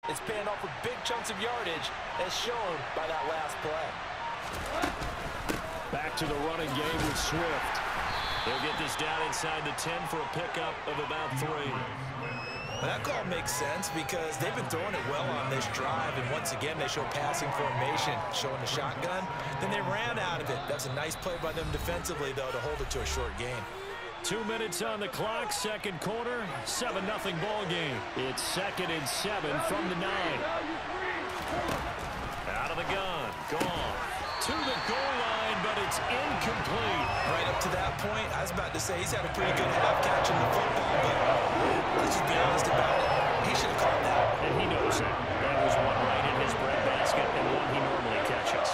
It's paying off with big chunks of yardage, as shown by that last play. Back to the running game with Swift. He'll get this down inside the 10 for a pickup of about 3. That call makes sense because they've been throwing it well on this drive, and once again they show passing formation, showing the shotgun. Then they ran out of it. That's a nice play by them defensively, though, to hold it to a short gain. 2 minutes on the clock, second quarter, 7-0 ball game. It's 2nd and 7 from the 9. Out of the gun, gone. To the goal line, but it's incomplete. Right up to that point, I was about to say he's had a pretty good half catching the football, but let's just be honest about it. He should have caught that. And he knows it. That was one right in his breadbasket and one he normally catches.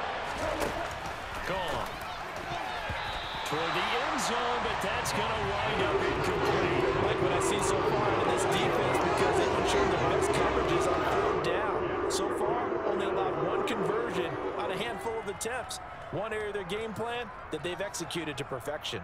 Gone. Toward the end zone, but that's going to wind up incomplete. Like what I see so far in this defense because they've been showing the best coverages on 4th down. So far, only allowed 1 conversion on a handful of attempts. One area of their game plan that they've executed to perfection.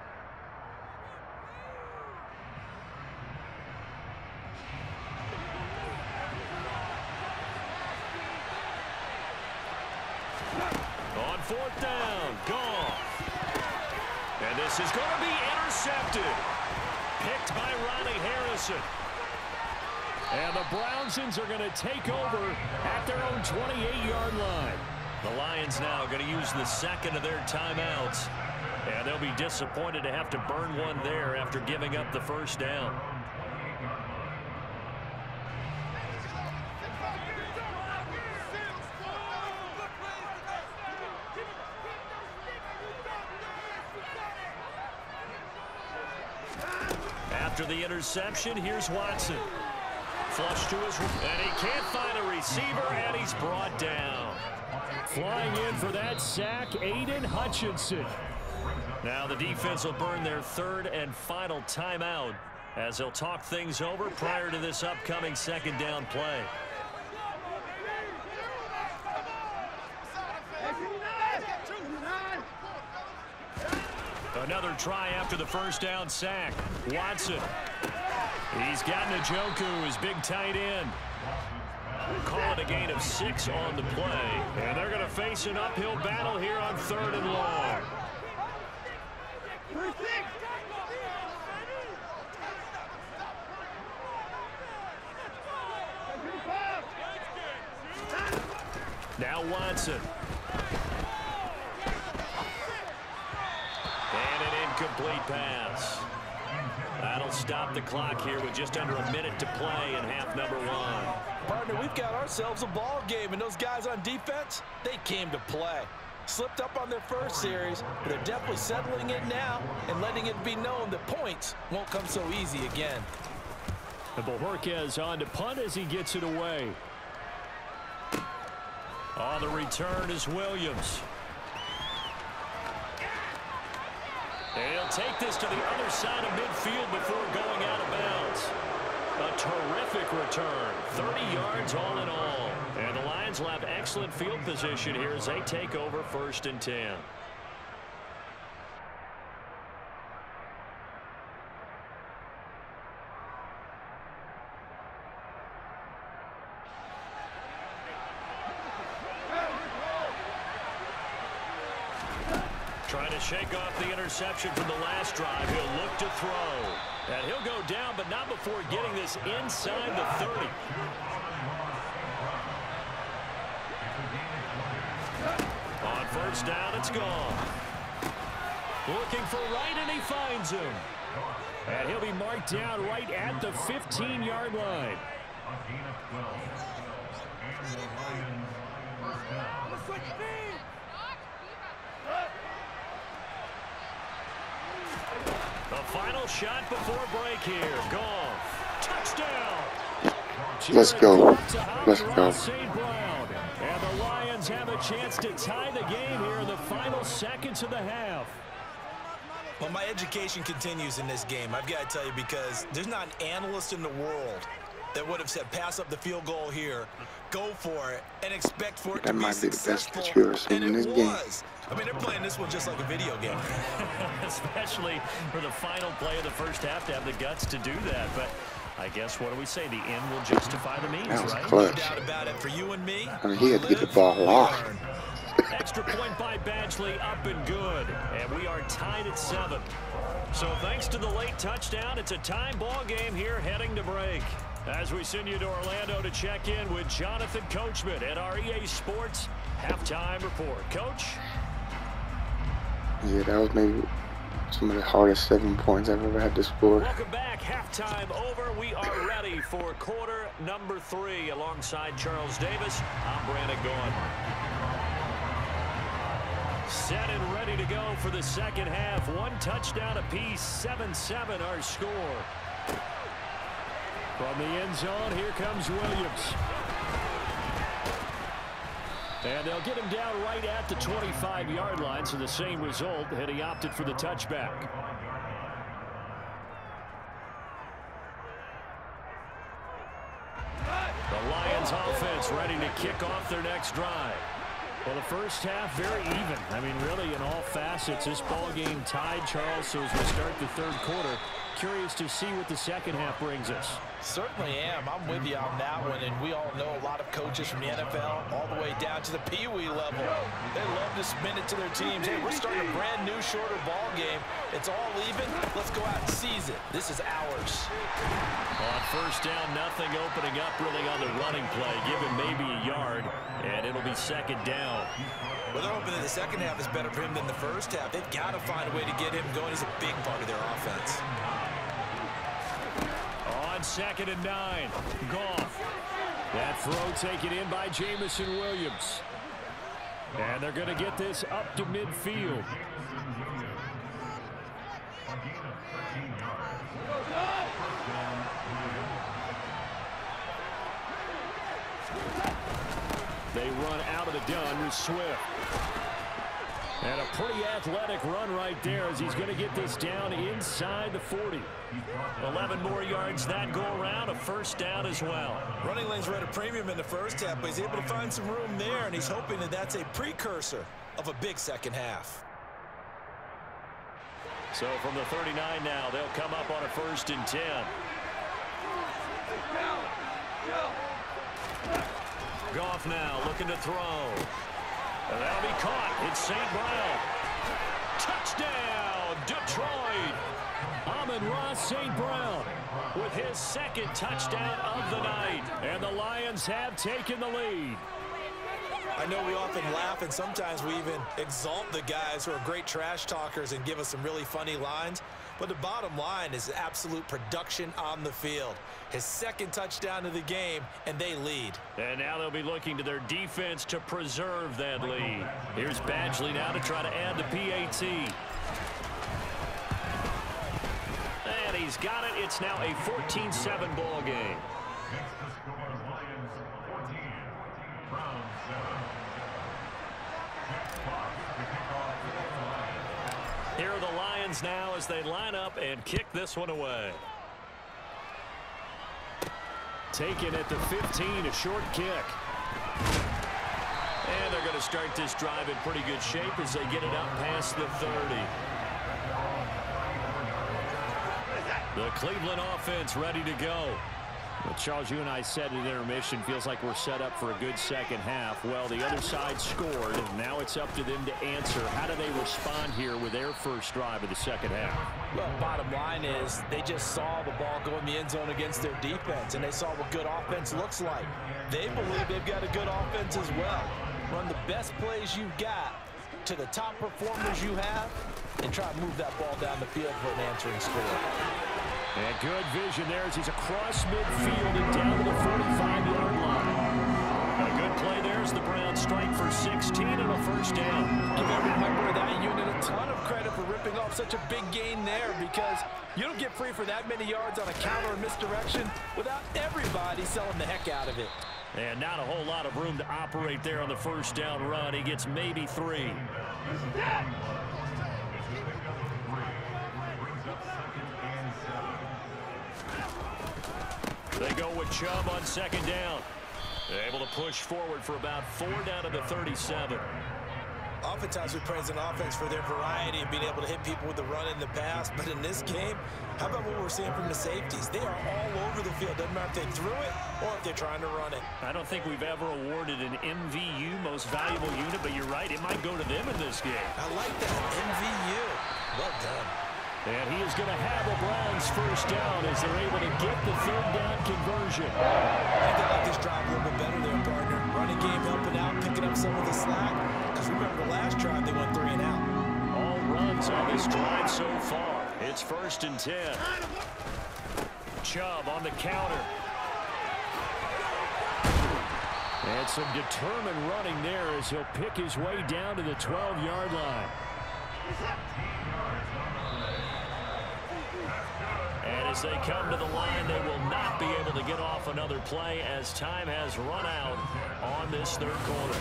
On 4th down, gone. And this is going to be intercepted. Picked by Ronnie Harrison. And the Brownsons are going to take over at their own 28-yard line. The Lions now going to use the 2nd of their timeouts. And they'll be disappointed to have to burn one there after giving up the 1st down. After the interception, here's Watson. Flush to his, and he can't find a receiver, and he's brought down. Flying in for that sack, Aiden Hutchinson. Now the defense will burn their 3rd and final timeout as they'll talk things over prior to this upcoming 2nd down play. Another try after the 1st down sack. Watson. He's got Njoku, his big tight end. We'll call it a gain of 6 on the play. And they're going to face an uphill battle here on 3rd and long. Now Watson. And an incomplete pass. That'll stop the clock here with just under a minute to play in half number 1. Partner, we've got ourselves a ball game, and those guys on defense, they came to play. Slipped up on their first series, but they're definitely settling in now and letting it be known that points won't come so easy again. And Bojorquez on to punt as he gets it away. On the return is Williams. And he'll take this to the other side of midfield before going out of bounds. A terrific return. 30 yards all in all. And the Lions will have excellent field position here as they take over 1st and 10. Trying to shake off the interception from the last drive. He'll look to throw. And he'll go down, but not before getting this inside the 30. On 1st down, it's gone. Looking for Wright, and he finds him. And he'll be marked down right at the 15-yard line. The final shot before break here. Goff. Touchdown. Let's go. Let's go. And the Lions have a chance to tie the game here in the final seconds of the half. Well, my education continues in this game, I've got to tell you, because there's not an analyst in the world that would have said pass up the field goal here, go for it, and expect for it to be successful. That might be the best that you've ever seen in this game. I mean, they're playing this one just like a video game. Especially for the final play of the first half to have the guts to do that. But I guess, what do we say? The end will justify the means, That was right? clutch. No doubt about it. For you and me, I mean, he had to get the ball off. Extra point by Badgley, up and good. And we are tied at 7. So thanks to the late touchdown, it's a tie ball game here heading to break. As we send you to Orlando to check in with Jonathan Coachman at our EA Sports Halftime Report. Coach? Yeah, that was maybe some of the hardest 7 points I've ever had to score. Welcome back. Halftime over. We are ready for quarter number 3. Alongside Charles Davis, I'm Brandon Gaudin. Set and ready to go for the second half. 1 touchdown apiece. 7-7 our score. From the end zone, here comes Williams. And they'll get him down right at the 25-yard line, so the same result, and he opted for the touchback. The Lions offense ready to kick off their next drive. Well, the first half, very even. I mean, really, in all facets, this ball game tied, Charles, so as we start the third quarter, curious to see what the second half brings us. Certainly am. I'm with you on that one, and we all know a lot of coaches from the NFL all the way down to the Pee Wee level. They love to spin it to their teams. Hey, we're starting a brand new, shorter ball game. It's all even. Let's go out and seize it. This is ours. On first down, nothing opening up really on the running play. Give him maybe a yard, and it'll be second down. Well, they're hoping that the second half is better for him than the first half. They've got to find a way to get him going. He's a big part of their offense. On 2nd and 9, Goff. That throw taken in by Jameson Williams. And they're going to get this up to midfield. They run out of the gun with Swift. And a pretty athletic run right there as he's going to get this down inside the 40. 11 more yards that go around, a first down as well. Running lanes were at a premium in the first half, but he's able to find some room there, and he's hoping that that's a precursor of a big second half. So from the 39 now, they'll come up on a 1st and 10. Goff now looking to throw. And that'll be caught. It's St. Brown. Touchdown, Detroit. Amon-Ra St. Brown with his 2nd touchdown of the night. And the Lions have taken the lead. I know we often laugh, and sometimes we even exalt the guys who are great trash talkers and give us some really funny lines. But the bottom line is absolute production on the field. His 2nd touchdown of the game, and they lead. And now they'll be looking to their defense to preserve that lead. Here's Badgley now to try to add the PAT. And he's got it. It's now a 14-7 ball game. Here are the Lions now as they line up and kick this one away. Taken at the 15, a short kick. And they're going to start this drive in pretty good shape as they get it up past the 30. The Cleveland offense ready to go. Well, Charles, you and I said at intermission, feels like we're set up for a good second half. Well, the other side scored. Now it's up to them to answer. How do they respond here with their first drive of the second half? Well, bottom line is they just saw the ball go in the end zone against their defense, and they saw what good offense looks like. They believe they've got a good offense as well. Run the best plays you've got to the top performers you have, and try to move that ball down the field for an answering score. And good vision there as he's across midfield and down to the 45-yard line. A good play there as the Browns strike for 16 and a first down. Give every member of that unit a ton of credit for ripping off such a big gain there, because you don't get free for that many yards on a counter or misdirection without everybody selling the heck out of it. And not a whole lot of room to operate there on the first down run. He gets maybe 3. They go with Chubb on second down. They're able to push forward for about 4 down to the 37. Oftentimes we praise an offense for their variety of being able to hit people with the run in the pass, but in this game, how about what we're seeing from the safeties? They are all over the field. Doesn't matter if they threw it or if they're trying to run it. I don't think we've ever awarded an MVU, most valuable unit, but you're right, it might go to them in this game. I like that, MVU. Well done. And he is going to have the Browns first down as they're able to get the third down conversion. I think I like this drive a little bit better there, partner. Running game helping out, picking up some of the slack. Because remember the last drive, they went 3 and out. All runs on this drive so far. It's 1st and 10. Chubb on the counter. And some determined running there as he'll pick his way down to the 12-yard line. And as they come to the line, they will not be able to get off another play as time has run out on this third quarter.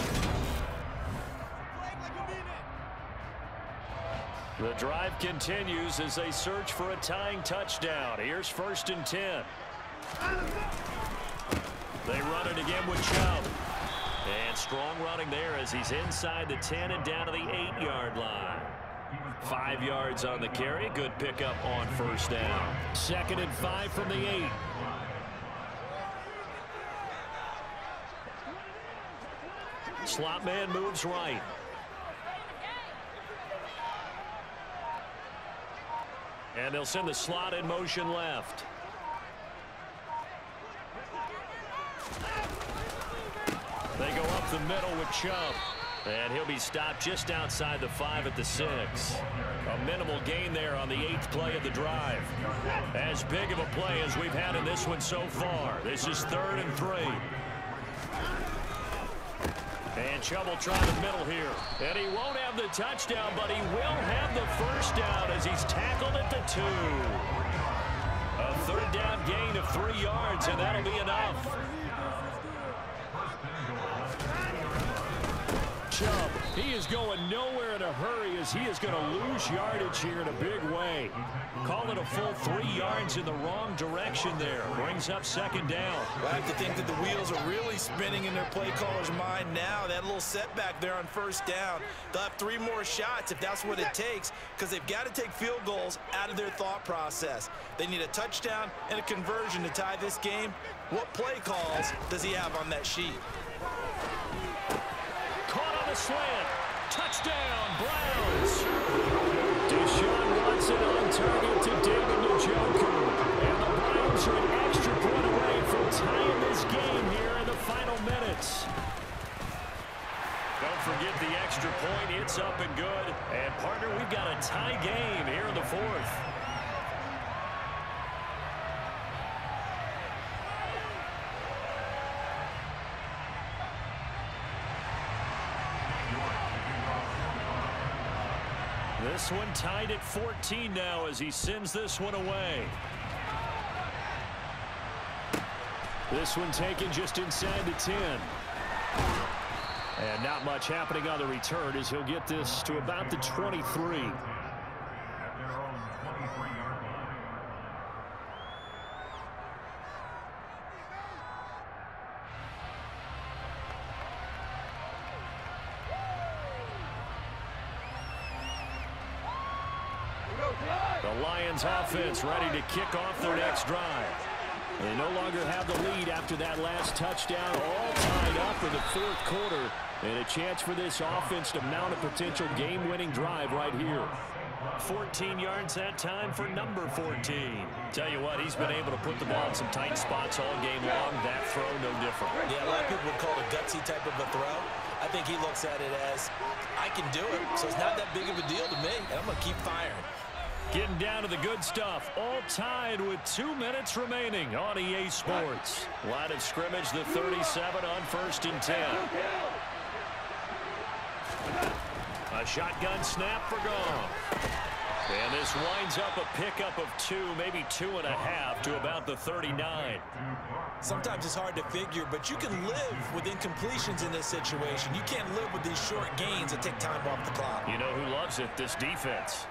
The drive continues as they search for a tying touchdown. Here's 1st and 10. They run it again with Chubb. And strong running there as he's inside the 10 and down to the 8-yard line. 5 yards on the carry. Good pickup on 1st down. 2nd and 5 from the 8. Slot man moves right. And they'll send the slot in motion left. They go up the middle with Chubb. And he'll be stopped just outside the 5 at the 6. A minimal gain there on the 8th play of the drive. As big of a play as we've had in this one so far. This is 3rd and 3. And Chubb will try the middle here. And he won't have the touchdown, but he will have the first down as he's tackled at the 2. A 3rd down gain of 3 yards, and that'll be enough. Chubb, he is going nowhere in a hurry as he is going to lose yardage here in a big way. Call it a full 3 yards in the wrong direction there. Brings up 2nd down. Well, I have to think that the wheels are really spinning in their play caller's mind now. That little setback there on 1st down. They'll have 3 more shots if that's what it takes, because they've got to take field goals out of their thought process. They need a touchdown and a conversion to tie this game. What play calls does he have on that sheet? Caught on the slant. Touchdown, Browns. Deshaun Watson on target to David Njoku. And the Browns are an extra point away from tying this game here in the final minutes. Don't forget the extra point. It's up and good. And, partner, we've got a tie game here in the 4th. This one tied at 14 now as he sends this one away. This one taken just inside the 10. And not much happening on the return as he'll get this to about the 23. The Lions offense ready to kick off their next drive. They no longer have the lead after that last touchdown, all tied up in the 4th quarter. And a chance for this offense to mount a potential game-winning drive right here. 14 yards that time for number 14. Tell you what, he's been able to put the ball in some tight spots all game long. That throw, no different. Yeah, a lot of people would call it a gutsy type of a throw. I think he looks at it as, I can do it, so it's not that big of a deal to me, and I'm going to keep firing. Getting down to the good stuff. All tied with 2 minutes remaining on EA Sports. Line of scrimmage, the 37 on 1st and 10. A shotgun snap for Goff. And this winds up a pickup of 2, maybe 2.5 to about the 39. Sometimes it's hard to figure, but you can live with incompletions in this situation. You can't live with these short gains that take time off the clock. You know who loves it? This defense.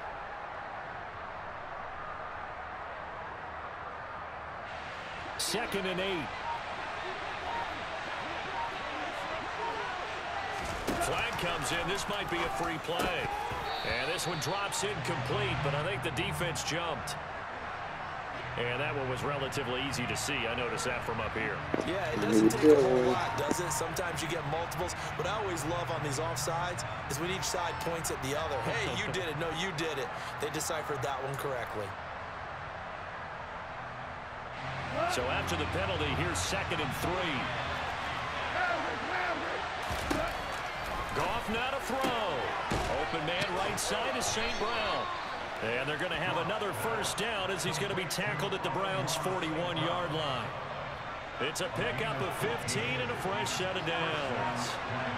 Second and 8. Flag comes in. This might be a free play. And this one drops incomplete, but I think the defense jumped. And that one was relatively easy to see. I noticed that from up here. Yeah, it doesn't take a whole lot, does it? Sometimes you get multiples. What I always love on these offsides is when each side points at the other. Hey, you did it. No, you did it. They deciphered that one correctly. So after the penalty, here's 2nd and 3. Goff now to throw. Open man right side is St. Brown. And they're going to have another first down as he's going to be tackled at the Browns' 41-yard line. It's a pickup of 15 and a fresh set of downs.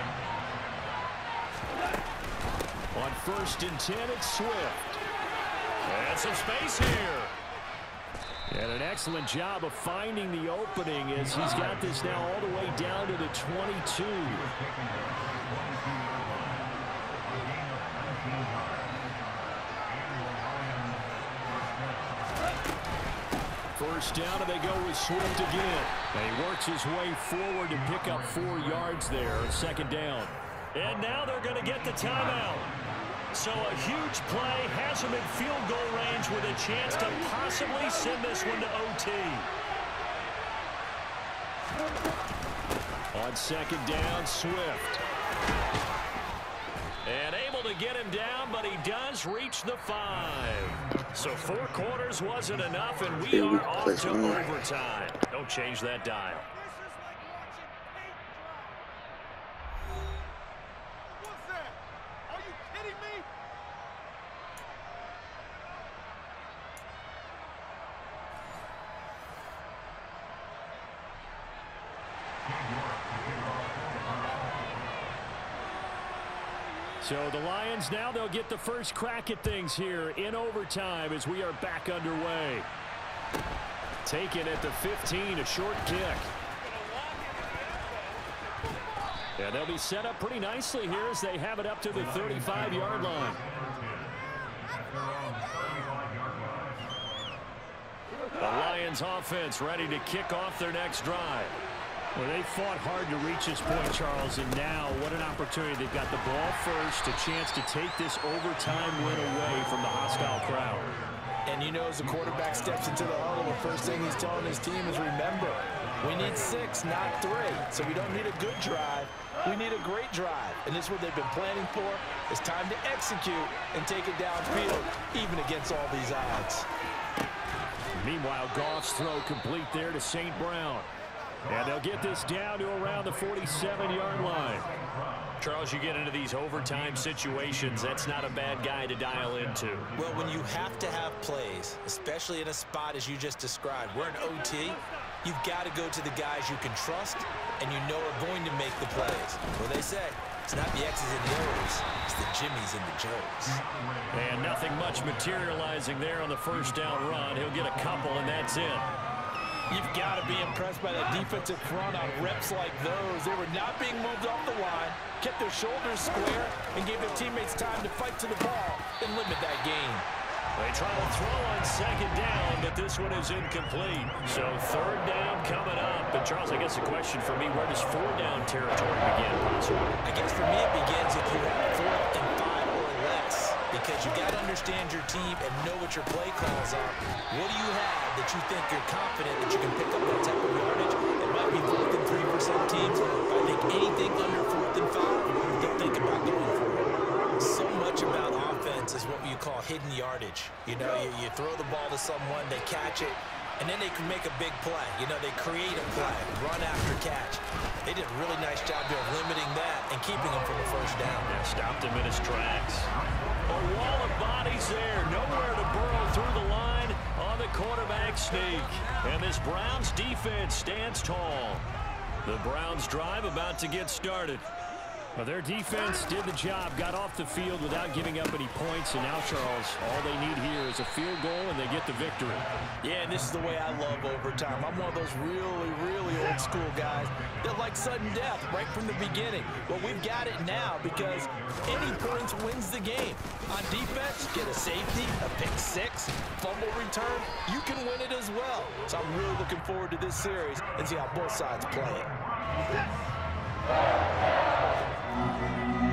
On 1st and 10, it's Swift. And some space here. And an excellent job of finding the opening as he's got this now all the way down to the 22. First down, and they go with Swift again. And he works his way forward to pick up 4 yards there on 2nd down. And now they're going to get the timeout. So a huge play has him in field goal range with a chance to possibly send this one to OT. On 2nd down, Swift. And able to get him down, but he does reach the 5. So 4 quarters wasn't enough, and we are off to overtime. Don't change that dial. What's that? Are you kidding me? So the Lions now, they'll get the first crack at things here in overtime as we are back underway. Taken at the 15, a short kick. And they'll be set up pretty nicely here as they have it up to the 35-yard line. The Lions offense ready to kick off their next drive. Well, they fought hard to reach this point, Charles, and now what an opportunity. They've got the ball first, a chance to take this overtime win away from the hostile crowd. And you know, as the quarterback steps into the huddle, the first thing he's telling his team is, remember, we need 6, not 3. So we don't need a good drive. We need a great drive. And this is what they've been planning for. It's time to execute and take it downfield, even against all these odds. Meanwhile, Goff's throw complete there to St. Brown. And they'll get this down to around the 47-yard line. Charles, you get into these overtime situations, that's not a bad guy to dial into. Well, when you have to have plays, especially in a spot as you just described, we're in OT, you've got to go to the guys you can trust and you know are going to make the plays. What they say, it's not the X's and the O's, it's the Jimmys and the Joes. And nothing much materializing there on the first down run. He'll get a couple, and that's it. You've got to be impressed by that defensive front on reps like those. They were not being moved off the line, kept their shoulders square, and gave their teammates time to fight to the ball and limit that gain. They try to throw on 2nd down, but this one is incomplete. So 3rd down coming up. But Charles, I guess the question for me, where does 4-down territory begin, possibly? I guess for me it begins if you have 4th and 5 or less. Because you got to understand your team and know what your play calls are. What do you have that you think you're confident that you can pick up that type of yardage? It might be 4th and 3 for some teams. But I think anything under 4th and 5, they'll think about going for it. So much about offense is what you call hidden yardage. You know, you throw the ball to someone, they catch it, and then they can make a big play. You know, they create a play, run after catch. They did a really nice job there of limiting that and keeping him from a first down. Yeah, stopped him in his tracks. A wall of bodies there, nowhere to burrow through the line on the quarterback sneak. And this Browns defense stands tall. The Browns drive about to get started. Well, their defense did the job, got off the field without giving up any points, and now, Charles, all they need here is a field goal, and they get the victory. Yeah, and this is the way I love overtime. I'm one of those really, really old-school guys that like sudden death right from the beginning. Well, we've got it now because any points wins the game. On defense, get a safety, a pick 6, fumble return, you can win it as well. So I'm really looking forward to this series and see how both sides play it.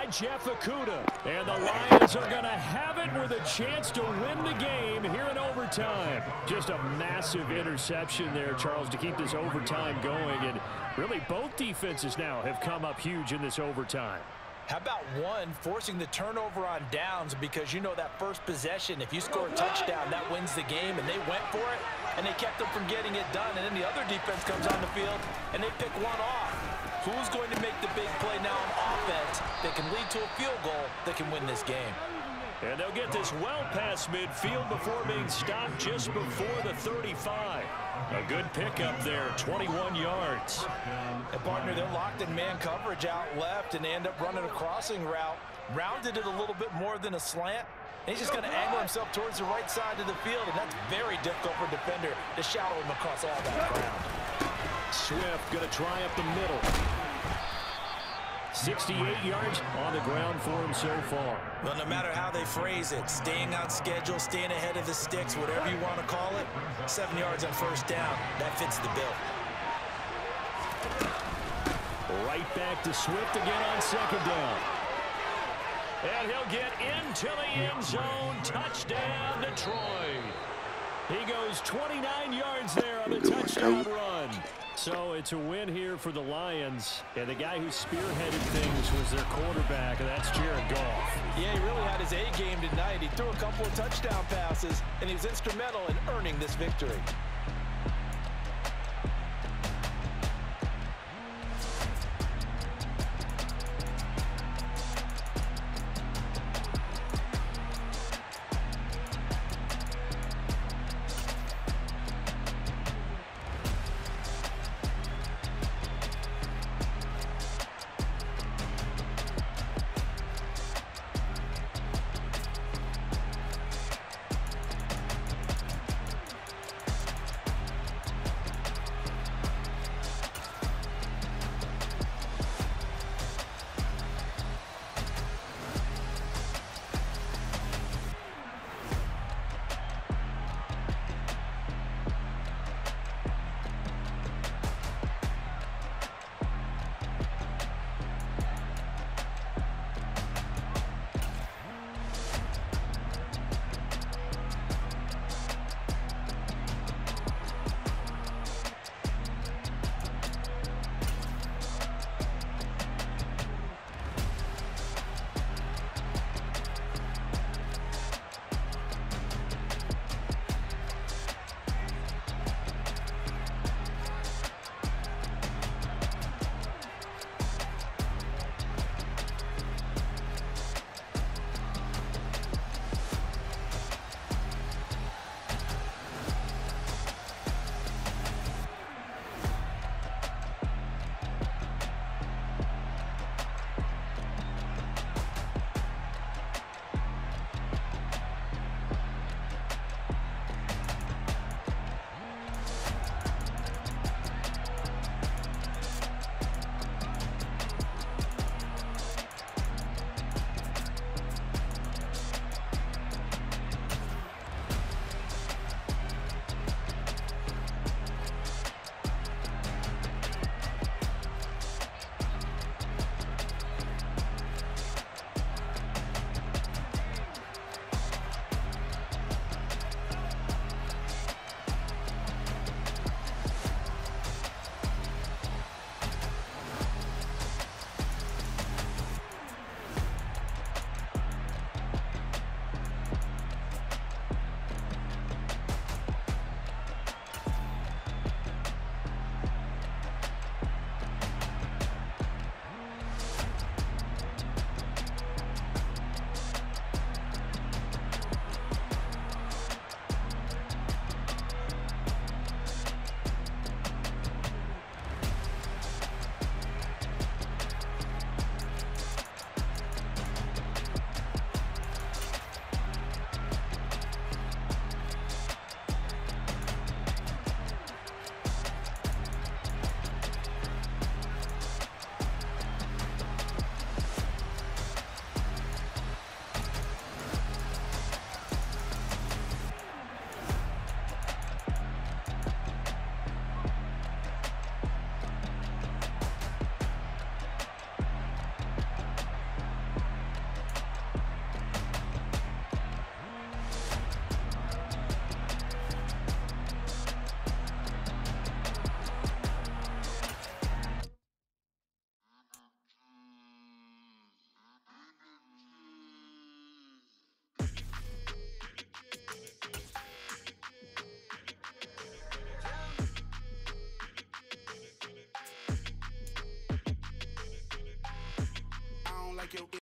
Jeff Okudah. And the Lions are going to have it with a chance to win the game here in overtime. Just a massive interception there, Charles, to keep this overtime going. And really both defenses now have come up huge in this overtime. How about one forcing the turnover on downs, because you know that first possession, if you score a touchdown, that wins the game, and they went for it, and they kept them from getting it done, and then the other defense comes on the field, and they pick one off. Who's going to make the big play now on offense that can lead to a field goal that can win this game? And they'll get this well past midfield before being stopped just before the 35. A good pickup there, 21 yards. And partner, they're locked in man coverage out left, and they end up running a crossing route. Rounded it a little bit more than a slant. And he's just going to angle himself towards the right side of the field, and that's very difficult for a defender to shadow him across all that ground. Swift going to try up the middle. 68 yards on the ground for him so far. Well, no matter how they phrase it, staying on schedule, staying ahead of the sticks, whatever you want to call it, 7 yards on first down, that fits the bill. Right back to Swift again on second down. And he'll get into the end zone. Touchdown, Detroit. He goes 29 yards there on the touchdown run. So it's a win here for the Lions. And the guy who spearheaded things was their quarterback, and that's Jared Goff. Yeah, he really had his A game tonight. He threw a couple of touchdown passes, and he was instrumental in earning this victory.